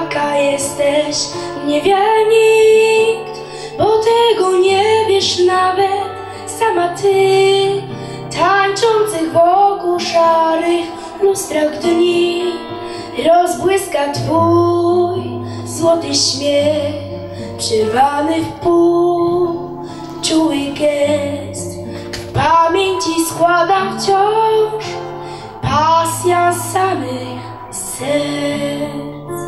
jaka jesteś, nie wie nikt, bo tego nie wiesz nawet sama ty. Tańczących wokół szarych lustrach dni rozbłyska twój złoty śmiech, przerwany w pół czuły gest. W pamięci składa wciąż pasja samych serc.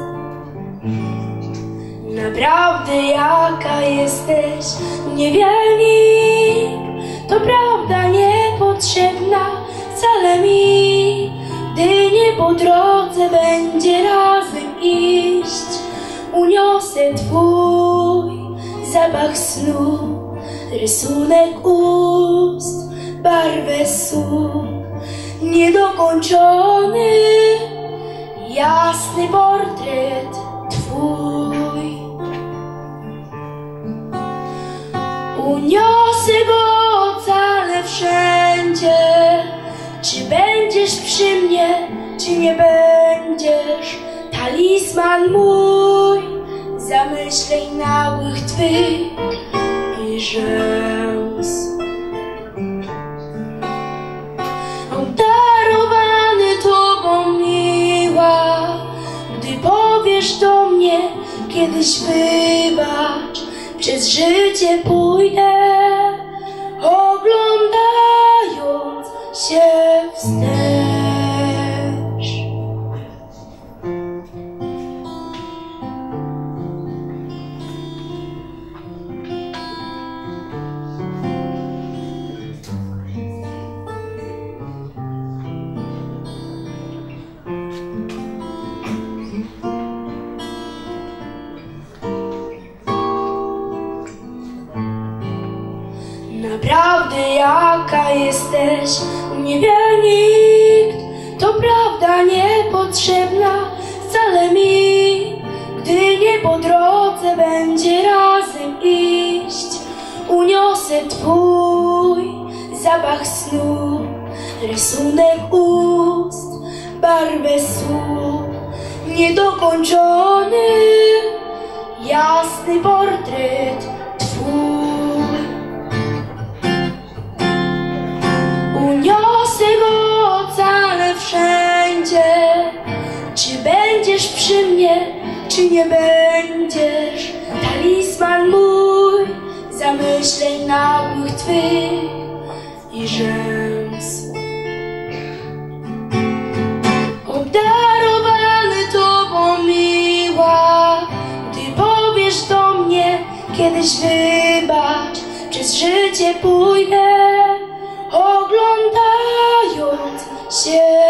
Naprawdę jaka jesteś, nie wie nikt, to prawda niepotrzebna wcale mi, gdy nie po drodze będzie razem iść. Uniosę twój zapach snu, rysunek ust, barwę słów, niedokończony, jasny portret twój. Uniosę go, ocalę wszędzie. Czy będziesz przy mnie, czy nie będziesz? Talizman mój zamyśleń nagłych twych i rzęs. Obdarowany tobą miła, gdy powiesz do mnie kiedyś wybacz, przez życie pójdę, oglądając się wstecz. Naprawdę jaka jesteś, nie wie nikt, to prawda niepotrzebna wcale mi, gdy nie po drodze będzie razem iść. Uniosę twój zapach snu, rysunek ust, barwę słów, niedokończony, jasny portret twój. Uniosę go, ocalę wszędzie. Czy będziesz przy mnie, czy nie będziesz? Talizman mój zamyśleń nagłych twych i rzęs. Obdarowany tobą miła, gdy powiesz do mnie kiedyś wybacz, przez życie pójdę, oglądając się